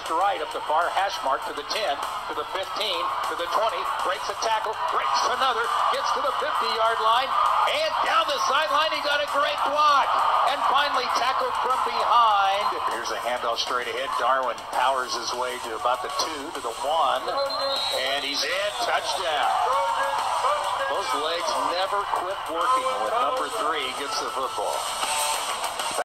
left to right up the far hash mark to the 10, to the 15, to the 20, breaks a tackle, breaks another, gets to the 50-yard line, and down the sideline, he got a great block, and finally tackled from behind. Here's a handoff straight ahead. Darwin powers his way to about the 2, to the 1, and he's in. Touchdown. Those legs never quit working when number 3 gets the football.